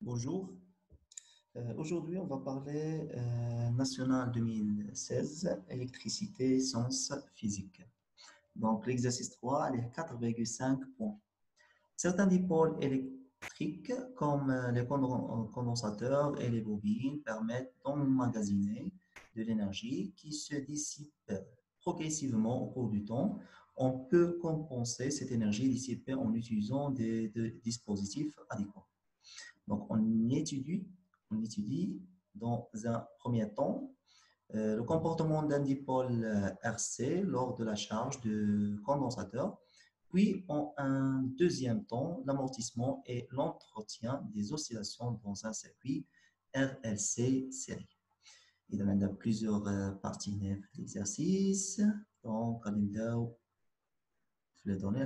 Bonjour. Aujourd'hui, on va parler national 2016, électricité, sciences, physique. Donc, l'exercice 3, les 4,5 points. Certains dipôles électriques, comme les condensateurs et les bobines, permettent d'emmagasiner de l'énergie qui se dissipe progressivement au cours du temps. On peut compenser cette énergie dissipée en utilisant des dispositifs adéquats. Donc, on étudie dans un premier temps le comportement d'un dipôle RC lors de la charge de condensateur, puis en un deuxième temps, l'amortissement et l'entretien des oscillations dans un circuit RLC série. Il y a plusieurs parties de l'exercice. Donc, on va les données,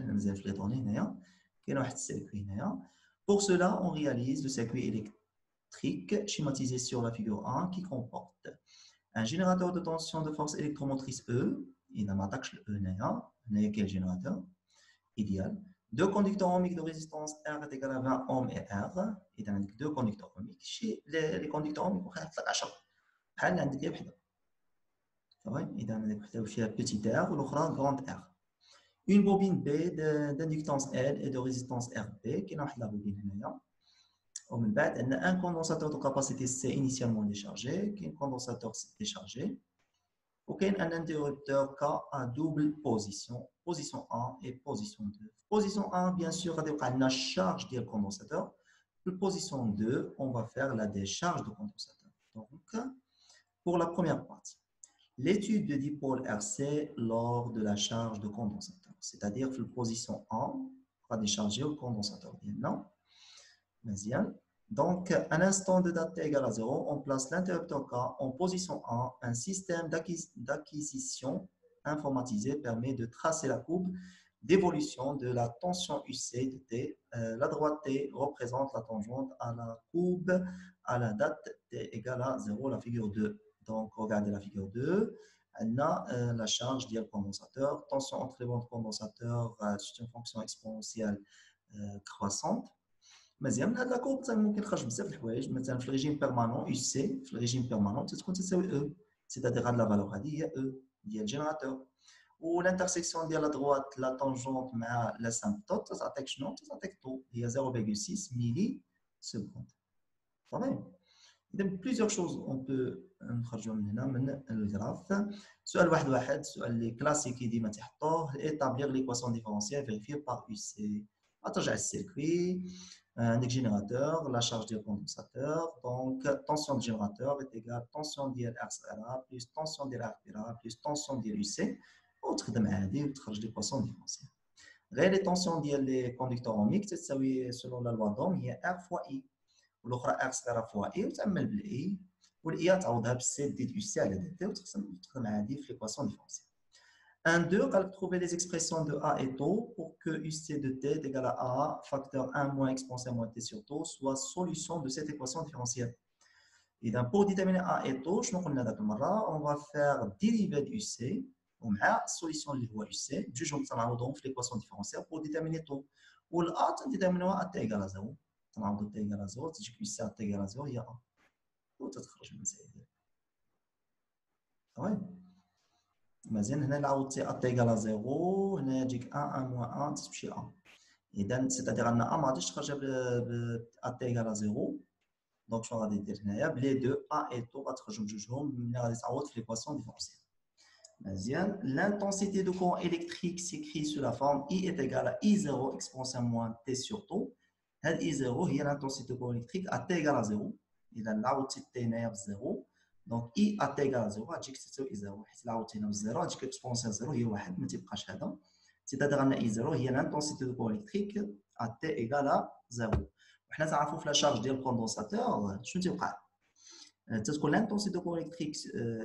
pour cela, on réalise le circuit électrique schématisé sur la figure 1 qui comporte un générateur de tension de force électromotrice E. Il n'a pas de quel générateur idéal. Deux conducteurs ohmiques de résistance R est égal à 20 ohms et R. Il y a deux conducteurs ohmiques. Chez les conducteurs ohmiques, on a 10. بحال عندك غير وحده. صافي اذا نبداو فيها petit R والاخرى grand R. Une bobine B d'inductance L et de résistance RB qui est la bobine هنايا. ومن بعد عندنا un condensateur de capacité C initialement déchargé, qui est un condensateur déchargé. وكاين un interrupteur K à double position, position 1 et position 2. Position 1, bien sûr, غادي يوقع لنا charge ديال condensateur. Position 2, on va faire la décharge de condensateur. Donc, pour la première partie, l'étude de dipôle RC lors de la charge de condensateur, c'est-à-dire que la position 1 va décharger le condensateur. Donc, à l'instant de date t égale à 0, on place l'interrupteur K en position 1. Un système d'acquisition informatisé permet de tracer la courbe d'évolution de la tension UC de T. La droite T représente la tangente à la courbe à la date t égale à 0, la figure 2. Donc, regardez la figure 2. On a la charge du condensateur. Tension entre les bandes condensateurs, c'est une fonction exponentielle croissante. مزيان هاد لا كورب ممكن تخرج بزاف د الحوايج مثلا في الريجيم بيرمانون يو سي في الريجيم بيرمانون تكون تساوي او سيتادير هاد لا فالور هادي هي او ديال الجينيراتور والانترسيكسيون ديال لا دروات لا طونجونت مع لاسامبتوت تعطيك شنو تعطيك طو هي 0.6 ملي سكوند صافي اذا بليزيور شوز اون بو نخرجوا من هنا من الجراف سؤال واحد سؤال اللي كلاسيكي ديما تحطوه ايطابليغ ليكواسيون ديفيرونسيال فيريفي باغ يو سي ترجع السيركوي un générateur, la charge du condensateur. Donc, tension du générateur est égale à tension de RCRA plus tension de RPRA plus tension de l'UC. Autre de maladie, autre l'équation différentielle. Les tensions des conducteurs ohmiques, selon la loi d'Ohm, il y a R fois I. L'autre RCRA fois I, ou تعمل بالI. والI تعوضها بالC دي l'UC على DT وتقسم maladie في l'équation différentielle. 1, 2, trouver les expressions de A et tau pour que UC de T est égal à A, facteur 1 moins exponentielle moins T sur tau, soit solution de cette équation différentielle. Et donc, pour déterminer A et tau, on va faire dériver de UC, on a solution de UC, jugeons que ça va donc l'équation différentielle pour déterminer tau. Ou l'A, on détermine A T égale à 0. On a T égale à 0, c'est que UC à T égale à 0, il y a A. Ou تتخرج من سيدي. Ouais. مزيان هنا العوض ا égale à 0 هنا يجيك 1 moins 1 تمشي ا اذا سيتادير ان ا ما غاديش تخرج ب ا égale à 0 دونك شنو غادي دير هنايا بلي دو ا اي تو غتخرجوا بجوجهم ملي غادي تعوض في ليكواسيون ديفيرونسيال مزيان l'intensité de courant électrique s'écrit sous la forme I est égal à I0 exponentielle moins T sur tau هاد I0 هي l'intensité de courant électrique à T égale à 0 اذا العوض T هنايا ب 0 دونك اي ا تي ايغال 0 غتجيك تساوي 0 حيت لا عاوتينا بالزيرو غتجيك اكسبونسيال 0 هي 1 ما تيبقاش هذا سيتادير ان اي 0 هي لانتونسيتي دو كورون الكتريك ا تي ايغال 0 وحنا تعرفوا في لا شارج ديال الكوندونساتور شنو تيوقع تتكون لانتونسيتي دو كورون الكتريك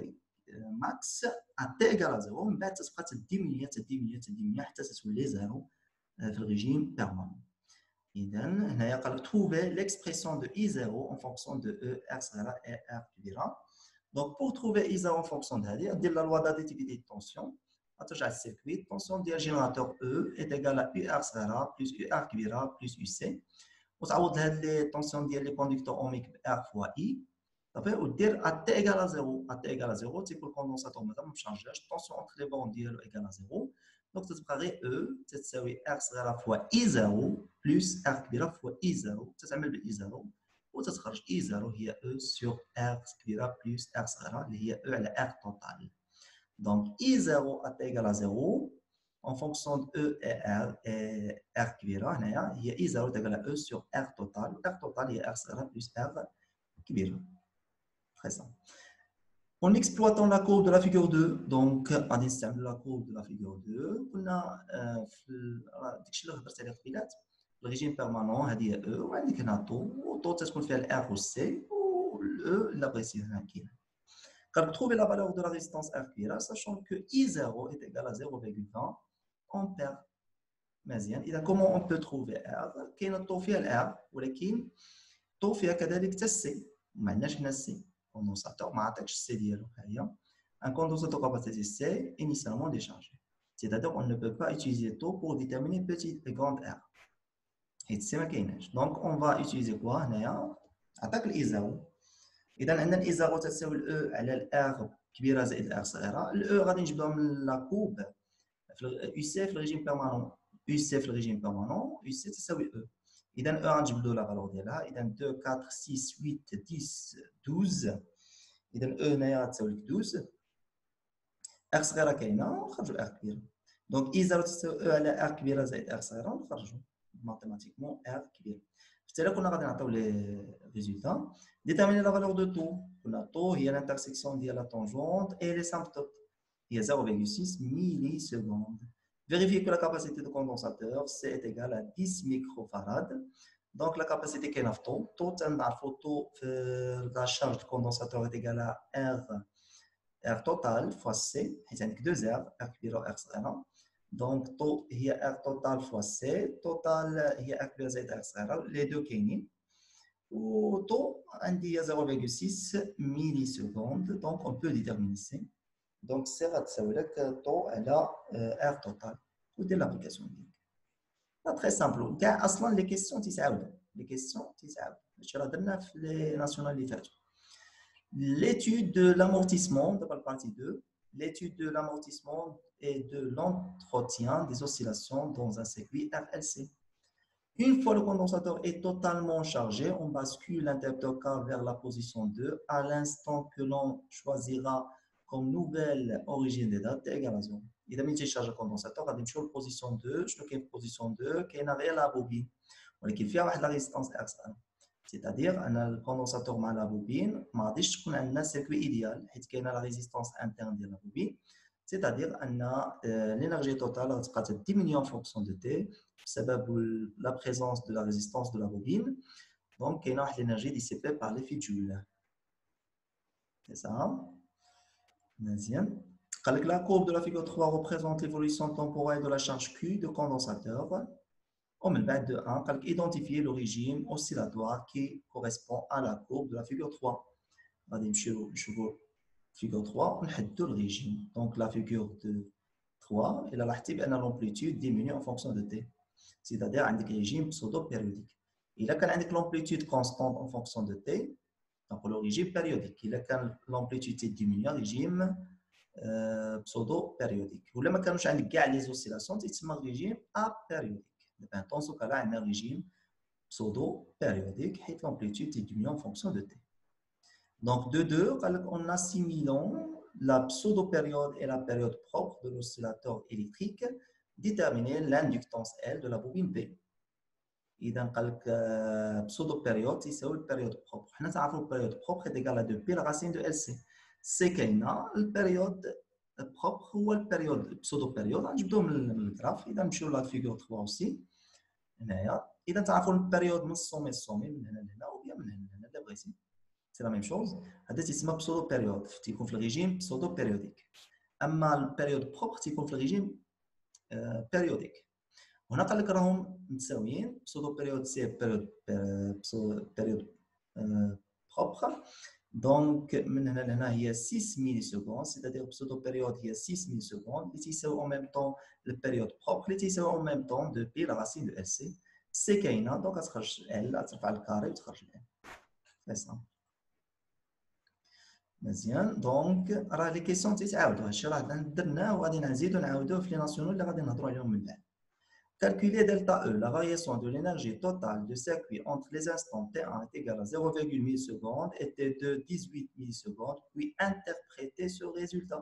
ماكس ا تي ايغال 0 من بعد تتبقى تديمينيا حتى تولي 0 في الريجيم بيرمانون اذا هنايا قال لك trouver l'expression de I0 en fonction de E R صغيره et R كبيره. Donc, pour trouver I0 en fonction de la loi d'additivité de tension, le circuit, tension du générateur E est égale à UR plus UR plus UC. وتعوض هاد لي طونسيون ديال لي كوندكتور اوميك ب ار فوا اي صافي ودير ا تي ايكال 0 ا تي ايكال 0 تيكون الكوندونساتور مازال ما مشارجاش الطونسيون اونتر لي بون ديالو ايكال 0 دونك تتبقى غير او تتساوي ار صغيره فوا اي 0 بلس ار كبيره فوا اي 0 تتعمل بالاي 0 وتتخرج اي 0 هي او سور ار كبيره بلس ار صغيره اللي هي او على ار توتال. دونك اي 0 ا تي ايكال 0 en fonction de E et R كبيرة هنايا هي I 0 تقال E sur R total. R total هي R صغيرة plus R كبيرة. Très simple. En exploitant la courbe de la figure 2, donc غادي نستعمل la courbe de la figure 2 قلنا في داكشي اللي هضرت عليه قبيلات الريجيم بيرمانون هذه هي E وعندك هنا طو تتكون فيها الR والسي والE إلا بغيتي هنا كاين. Quand trouver la valeur de la résistance R كبيرة sachant que I0 est égal à 0,20 on perd مزيان. اذا كومون اون بو تروفي ار كاين الطو فيها الار ولكن الطو فيها كذلك حتى السي ما عندناش هنا السي كوندونساتور ما عطاكش السي ديالو ها هي ان كوندونساتور كاباسيتي سي initialement déchargé c'est-à-dire on ne peut pas utiliser taux pour déterminer petite et grande r حيت السي ما كايناش دونك اون فا utiliser كوا هنايا عطاك الاي 0 اذا عندنا الاي 0 تساوي الاو على الار كبيره زائد الار صغيره الاو غادي نجبدوها من لا كوب يو سي في الريجيم بيرمانون UC في الريجيم بيرمانون UC تساوي E. إذا E غنجبدو لا فالور ديالها إذا 2 4 6 8 10 12 إذا E هنايا غتساوي لك 12 R صغيرة كاينة ونخرجو R كبيرة دونك I 0 تساوي E على R كبيرة زائد R صغيرة ونخرجو ماتيماتيكمون R كبيرة. حتى إلا كنا غادي نعطيو لي ريزولتا ديتيرميني لا فالور دو طو قلنا طو هي لانترسيكسيون ديال لا طونجونت إي لي سامبتوت هي 0,6 ميلي سكوند. Vérifier que la capacité de condensateur C est égale à 10 microfarads. Donc la capacité qui est en taux, la charge du condensateur est égale à R total fois C, il y a 2 R, R كبيرة R صغيرة. Donc taux هي R total fois C, total هي R كبيرة زائد R صغيرة, les deux كاينين. و taux عندي 0,6 millisecondes, donc on peut déterminer C. Donc c'est غتساوي لك طو على ار توتال ودير لابليكاسيون ديالك تري سامبل كاع اصلا لي كيسيون تيتعاودوا هادشي راه درنا في لي ناسيونال اللي فاتوا l'étude de l'amortissement دابا البارتي 2 l'étude de l'amortissement et de l'entretien des oscillations dans un circuit RLC. Une fois le condensateur est totalement chargé, on bascule l'interrupteur K vers la position 2 à l'instant que l'on choisira comme nouvelle origine des dates égale à 0. إذا ملي تيشارج الكوندونساتور غادي نمشيو للبوزيسيون 2 شنو كاين في البوزيسيون 2 كاينه غير لا بوبين ولكن فيها واحد لا ريزيستانس ار صغيره سيتادير ان الكوندونساتور مع لا بوبين ما غاديش تكون عندنا سيركوي ايديال حيت كاينه لا ريزيستانس انترن ديال لا بوبين سيتادير ان لينيرجي توتال غتبقى تديميني en fonction de t بسبب لا بريزونس دو لا ريزيستانس دو لا بوبين دونك كاينه واحد لينيرجي ديسيبي بار لي فيل جول سي سا مزيان. La courbe de la figure 3 représente l'évolution temporelle de la charge Q de condensateur. On met le de 1, identifier le régime oscillatoire qui correspond à la courbe de la figure 3. On va la figure 3, on a le régime. Donc la figure 3, elle a l'amplitude diminue en fonction de t. C'est-à-dire un régime pseudo-périodique. Il a l'amplitude constante en fonction de t, donc le régime périodique. Il a l'amplitude diminue, régime pseudo-périodique. Ou لما كانوش عندك كاع لي زوسيلاسيون تيتسمى الريجيم ابيريوديك. دابا dans ce cas-là عندنا régime pseudo-périodique حيت l'amplitude diminue en fonction de t. Donc de deux, en assimilant la pseudo-période et la période propre de l'oscillateur électrique, déterminer l'inductance L de la bobine B. إذا قال لك pseudo-période يساوي البيريود propre. حنا تعرفوا البيريود propre est égal à 2P la racine de LC. سي كاينه البيريود بروبر هو البيريود بسودو بيريود غنجبدوه من الجراف. اذا نمشيو لا فيغور 3 اوسي هنايا اذا تعرفوا البيريود من السومي للسومي من هنا لهنا وبيا من هنا لهنا اللي بغيتي سي لا ميم شوز. هذا تيسمى بسودو بيريود تيكون في الريجيم بسودو بيريوديك. اما البيريود بروبر تيكون في الريجيم بيريوديك. هنا قال لك راهم متساويين بسودو بيريود سي بيريود بروبر. Donc, maintenant, il y a 6 millisecondes, c'est-à-dire que la période il y a 6 millisecondes, et c'est en même temps la période propre, et c'est en même temps de P la racine de LC, سي كاينه دونك غتخرج ال ترفع الكاري وتخرج ال سي سا مزيان. دونك راه لي كيسيون تيتعاودوا، هادشي راه درناه وغادي نزيدو نعاودوه في لي ناسيونال اللي غادي نهضروا عليهم من بعد. Calculer delta E, la variation de l'énergie totale du circuit entre les instants T1 est égale à 0,1 millisecondes et T2 18 millisecondes, puis interpréter ce résultat.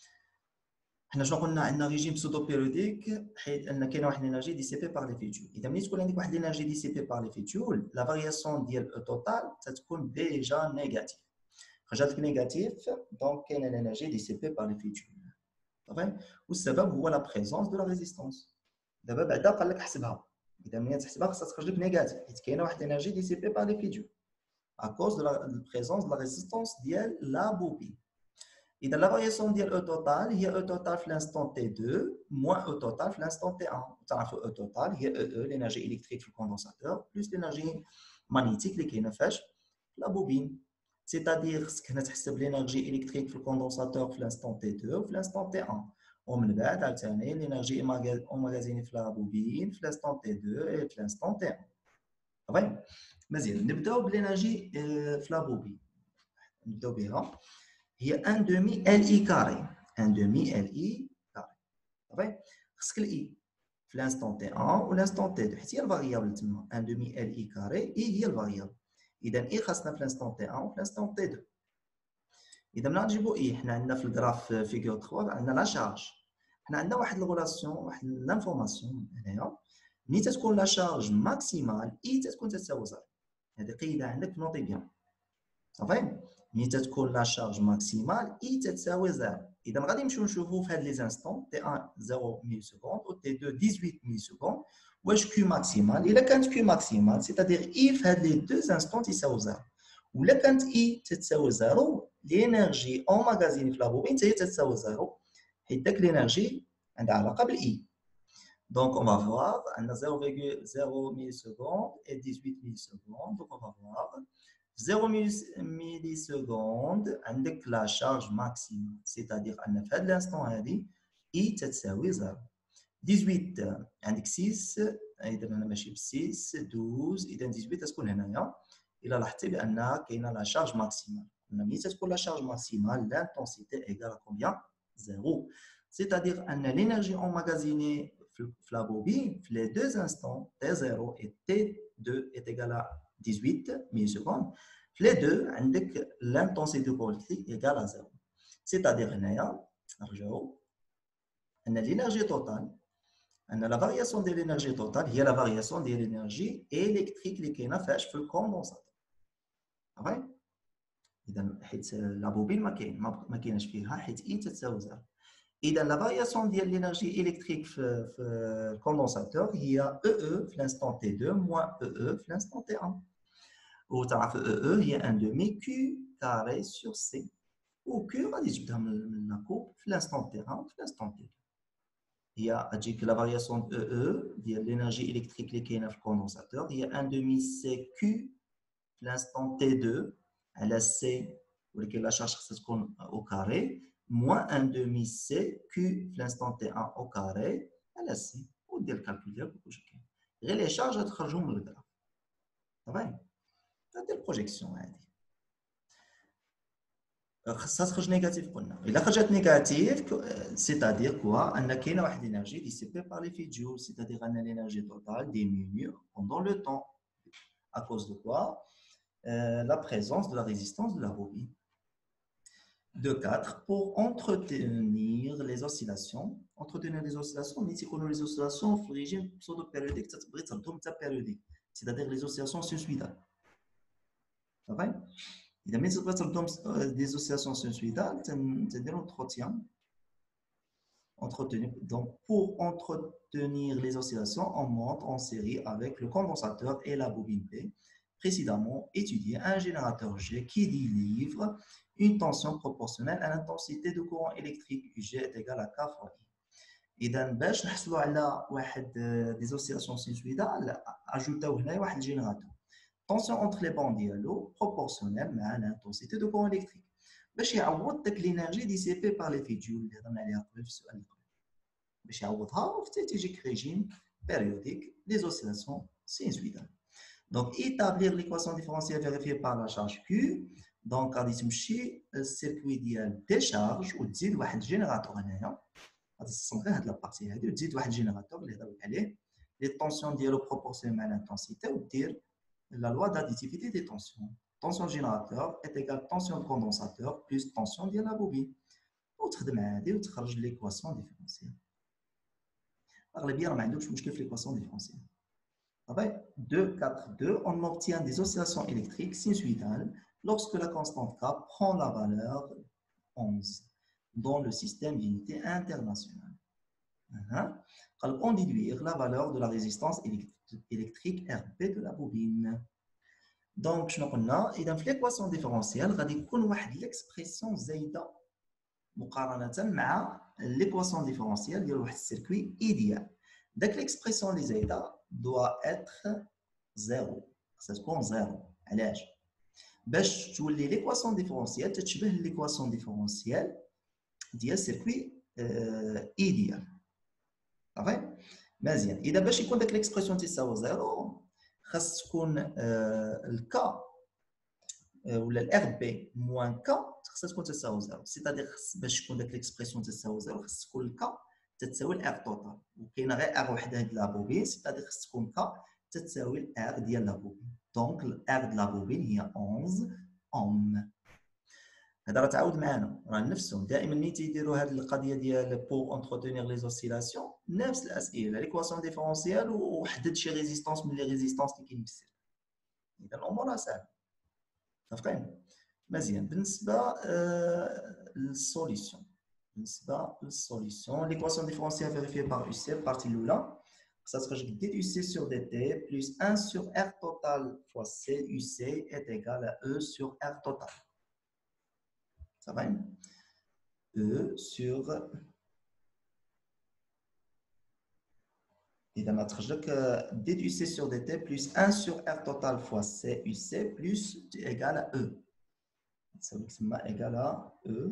حنا شنو قلنا عندنا ريجيم سودو بيريوديك حيت ان كاينه واحد الانرجي دي سي بي بار لي فيتول. اذا ملي تكون عندك واحد الانرجي دي سي بي بار لي فيتول لا فارياسيون ديال او توتال تتكون ديجا نيجاتيف. خرجت نيجاتيف دونك كاينه الانرجي دي سي بي بار لي فيتول صافي. والسبب هو لا بريزونس دو لا ريزيستونس. دابا بعدا قال لك حسبها، اذا ملي تحسبها خصها تخرج لك نيجاتيف حيت كاينه واحد الانرجي دي سي بي بار لي فيتول à cause de la présence de la résistance ديال لا بوبين. إذا la variation ديال E total هي E total في l'instant T2 moins E total في l'instant T1. تعرفوا E total هي EE l'énergie électrique في الكوندنساتور plus l'énergie magnétique اللي كاينه فاش لا بوبين. c'est-à-dire خصك هنا تحسب l'énergie électrique في الكوندنساتور في l'instant T2 وفي l'instant T1 ومن بعد عاوتاني l'énergie emmagasinée في لا بوبين في l'instant T2 et في l'instant T1. صافي مزيان. نبداو بالانرجي في لا بوبين. نبداو بها هي 1 demi LI carré 1 demi LI carré صافي. خصك الاي في l'instant T1 و l'instant T2 حيت هي الفاريابل تما 1 demi LI carré اي هي الفاريابل. اذا اي خاصنا في l'instant T1 و في l'instant T2. اذا ملي نجيبو اي حنا عندنا في الجراف فيغور 3 عندنا لا شارج. حنا عندنا واحد الغولاسيون واحد لانفورماسيون هنايا ملي تتكون لا شارج ماكسيمال اي تتكون تساوي زيرو. هذه قيده عندك نوطي بيان صافي. ملي تتكون لا شارج ماكسيمال اي تتساوي زيرو. اذا غادي نمشيو نشوفوا في هاد لي زانستون تي 1 0 ملي سكوند و تي 2 18 ملي سكوند واش كيو ماكسيمال. الا كانت كيو ماكسيمال سيتادير اي في هاد لي دو زانستون تيساوي زيرو. ولا كانت اي تتساوي زيرو لينيرجي اون ماغازين في لابوبين حتى هي تتساوي زيرو حيت داك لينيرجي عندها علاقه بالاي. Donc, on va voir, on a 0,0 millisecondes et 18 millisecondes. Donc, on va voir 0 millisecondes avec la charge maximale. C'est-à-dire, on a fait l'instant, I تساوي 0. 18 عندك 6 اذا انا ماشي ب 6 12 اذا 18 تكون هنايا. الا لاحظتي بان كاينه لا شارج ماكسيمال. ملي تكون لا شارج ماكسيمال l'intensité égale à combien 0. C'est-à-dire ان l'énergie emmagasinée في la bobine, في les deux instants T0 et T2 est égal à 18 millisecondes. في les deux, عندك l'intensité électrique égale à 0. C'est-à-dire هنايا نرجعوا ان l'énergie totale ان la variation de l'énergie totale هي la variation de l'énergie électrique اللي كاينه فاش في الكوندنساتور. صافي. اذا حيت لا بوبين ما كايناش فيها حيت اي تساوي 0. إذا لا فارياسيون ديال لينيرجي إلكتريك في الكوندنساتور هي EE في l'instant T2 moins EE في l'instant T1. وتعرف EE هي 1 demi Q carré sur C. و Q غادي تجبدها من لا كوب في l'instant T1 وفي l'instant T2. هي تجيك لا فارياسيون EE ديال لينيرجي إلكتريك اللي كاينه في الكوندنساتور هي 1 demi CQ في l'instant T2 على C ولكن لا شارج خصها تكون au carré moins 1 demi CQ في l'instant T1 au carré على C. ودير الكالكول ديالك وكلشي كاين. غير لي شارج غتخرجهم من الجراف. صافي. هادي البروجيكسيون هادي. خاصها تخرج نيجاتيف قلنا. إلا خرجت نيجاتيف سيتادير كوا أن كاينه واحد الإنرجي ديسيبي بار لي فيت جول. سيتادير أن l'énergie totale diminue pendant le temps. À cause de quoi la présence de la résistance de la bobine. De 4 pour entretenir les oscillations. Entretenir les oscillations, mais si on a les oscillations, il faut régime pseudo-périodique, c'est-à-dire les oscillations sinusoïdales. Ça va? Il y a des oscillations sinusoïdales, c'est-à-dire entretenir. Donc, pour entretenir les oscillations, on monte en série avec le condensateur et la bobine P. Précédemment étudié un générateur G qui délivre une tension proportionnelle à l'intensité du courant électrique G est égal à K fois I. إذا باش نحصلوا على واحد des oscillations sinusoïdales ajoutاو هنا واحد الجينيراتور. Tension entre les bandes ديالو proportionnelle مع l'intensité du courant électrique. باش يعوض داك l'énergie dissipée par les fils Joule اللي هضرنا عليها قبل في السؤال اللي قبل. باش يعوضها وحتى تيجيك ريجيم périodique des oscillations sinusoïdal. Donc, établir l'équation différentielle vérifiée par la charge Q. Donc, غادي تمشي السيركوي ديال ديشارج وتزيد واحد الجينيراتور هنايا. غادي تصنت غير هاد لابارتي هادي وتزيد واحد الجينيراتور اللي هضرت عليه. لي طونسيون ديالو بروبورسيون مع لانتونسيتي ودير لا لوا d'additivité des tensions. Tension du générateur est égale tension de condensateur plus tension de la bobine. وتخدم عادي وتخرج l'équation différentielle. اغلبيه راه ما عندهمش مشكل في l'équation différentielle. 2, 4, 2, on obtient des oscillations électriques sinusoïdales lorsque la constante K prend la valeur 11 dans le système d'unité internationale. On déduire la valeur de la résistance électrique RB de la bobine. Donc, je dans l'équation différentielle, il y a l'expression زايدة مقارنة مع l'équation différentielle ديال واحد السيركوي idéal. Donc, l'expression اللي زايدة doit être 0. Ça se compte 0. علاش؟ باش تولي l'équation différentielle تتشبه l'équation différentielle ديال circuit idéal. صافي؟ مزيان. إذا باش يكون داك l'expression تساوي 0 خاص تكون الكا ولا الار بي موان كا خاصها تكون تساوي 0. سيتادير باش تكون داك l'expression تساوي 0 خاص تكون الكا تتساوي الار توتال وكاينه غير ار وحده هاد لابوبين سيتادير خاص تكون كا تتساوي الار ديال لابوبين. دونك الار ديال لابوبين هي 11 اوم. هذا راه تعاود معنا راه نفسهم دائما ملي تيديروا هذه القضيه ديال بور انتروتينير لي اوسيلاسيون نفس الاسئله ليكواسيون ديفيرونسيال وحدد شي ريزيستانس من لي ريزيستانس اللي كاين في السير. اذا الامور سهله متفقين مزيان. بالنسبه للسوليسيون l'équation différentielle vérifiée par UC partie الاولى ça sera dt UC sur dt plus 1 sur R total fois C UC est égal à E sur R total. Ça va? E sur إذا ما تخرج لك dt UC sur dt plus 1 sur R total fois C UC plus égal à E. Ça va égal à E.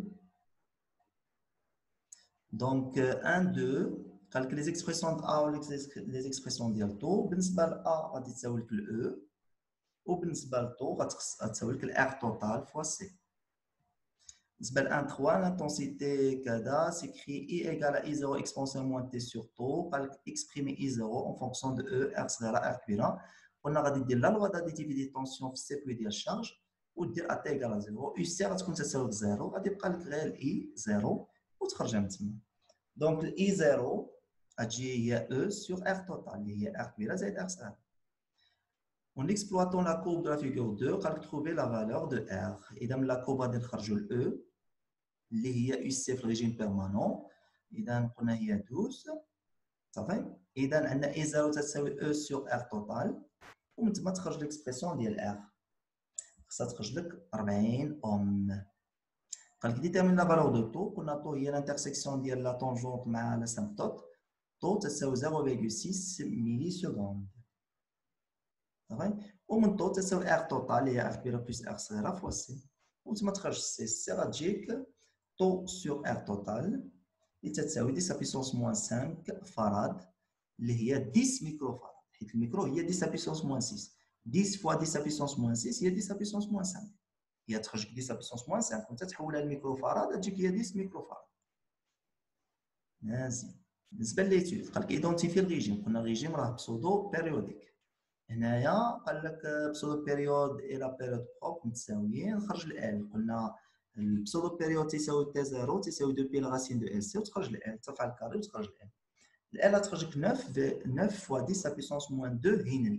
Donc 1, 2, calcule les expressions de A ou les expressions de taux. بالنسبة ل A غادي تساوي لك ال E وبالنسبة ل taux غتساوي لك ال R total fois C. بالنسبة ل 1, 3, l'intensité كذا s'écrit I égale à I0 exponentielle moins T sur taux. قال لك exprimer I0 en fonction de E, R صغيرة R كبيرة. قلنا غادي دير لا لوا d'additivité des tensions في السيركوي ديال الشارج ودير A T égale à 0. UC غتكون تساوي 0 غادي يبقى لك غير I 0 وتخرجها من تما. Donc, I0 هي E sur R total, qui est R كبيرة زائد R صغيرة. En exploitant la courbe de la figure 2, on va trouver la valeur de R. إذا من la courbe غادي نخرجوا ال E اللي هي UC في الريجيم بيرمانون. إذا قلنا هي 12 صافي. إذا عندنا I0 تساوي E sur R total ومن تما تخرج l'expression ديال R. خاصها تخرج لك 40 أوم. قال لك détermine la valeur de taux. قلنا taux هي l'intersection ديال la tangente مع l'asymptote. taux تساوي 0,6 ملي سكوند. صافي ومن taux تساوي R total اللي هي R كبيرة بلس R صغيرة فوا سي. وتما تخرج سي غتجيك taux sur R total اللي تساوي 10 puissance moins 5 فراد اللي هي 10 ميكروفاراد حيت الميكرو هي 10 puissance moins 6. 10 fois 10 puissance moins 6 هي 10 puissance moins 5. هي تخرج 10 puissance moins 5 وانت تحولها لميكروفاراد تجيك هي 10 ميكروفاراد. مزيان. بالنسبه لليتود قال لك ايدونتيفي الريجيم. قلنا الريجيم راه بسودو بيريوديك. هنايا قال لك بسودو بيريود اي لا بيريود بروب متساويين. خرج ال. قلنا البسودو بيريود تساوي تي 0 تساوي 2 بي لغاسين دو ال سي وتخرج ال ترفع الكاري وتخرج ال. ال تخرج لك 9 فوا 10 بيسونس موان 2 هنري.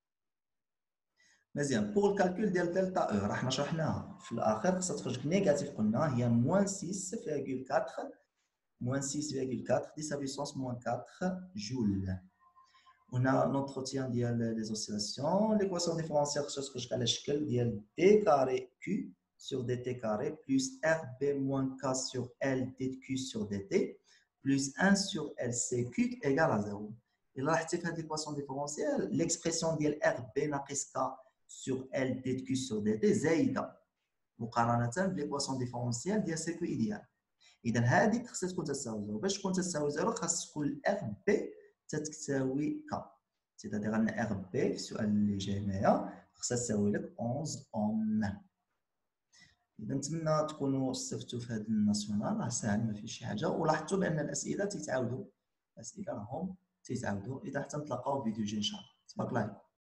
مزيان. بور الكالكول ديال دلتا او راه حنا شرحناها في الاخر خاصها تخرج لك نيجاتيف. قلنا هي موان 6,4 moins 6,4 10 à puissance moins 4 joules. On a un entretien des oscillations. L'équation différentielle خصها على الشكل ديال d carré q sur dt carré plus rb moins k sur l dq sur dt plus 1 sur lcq égale à 0. إلا لاحظتي في هذه l'équation différentielle l'expression ديال rb ناقص k sur l dq sur dt زايدة مقارنة بالl'équation différentielle ديال سيركوي إيديال. إذا هذيك خصها تكون تساوي 0. باش تكون تساوي 0 خاص تكون ار بي تتساوي ك. سيتادير ان ار بي في السؤال اللي جاي هنايا خصها تساوي لك 11 اوم. اذا نتمنى تكونوا استفدتوا في هذا الناسيونال، راه ساهل ما فيه شي حاجه، ولاحظتوا بان الاسئله تيتعاودوا، الاسئله راهم تيتعاودوا. اذا حتى نتلاقاو في فيديو جاي ان شاء الله. تبارك الله.